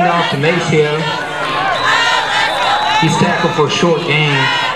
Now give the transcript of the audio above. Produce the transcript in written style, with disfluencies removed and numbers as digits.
off to Maceo. He's tackled for a short gain.